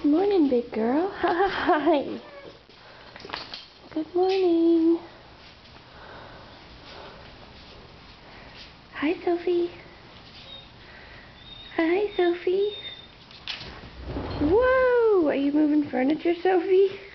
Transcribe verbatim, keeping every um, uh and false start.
morning, big girl. Hi. Good morning. Hi, Sophie. Hi, Sophie. Whoa! Are you moving furniture, Sophie?